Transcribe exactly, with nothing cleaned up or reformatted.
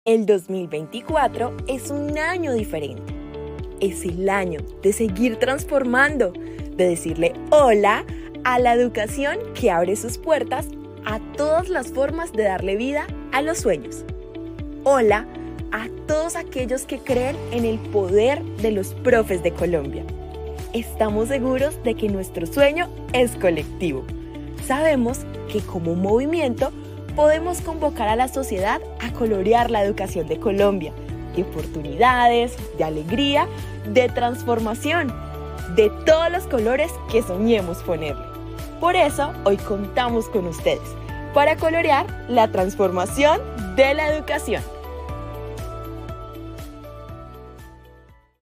El dos mil veinticuatro es un año diferente. Es el año de seguir transformando, de decirle hola a la educación que abre sus puertas a todas las formas de darle vida a los sueños. Hola a todos aquellos que creen en el poder de los profes de Colombia. Estamos seguros de que nuestro sueño es colectivo. Sabemos que como movimiento podemos convocar a la sociedad a colorear la educación de Colombia, de oportunidades, de alegría, de transformación, de todos los colores que soñemos ponerle. Por eso, hoy contamos con ustedes para colorear la transformación de la educación.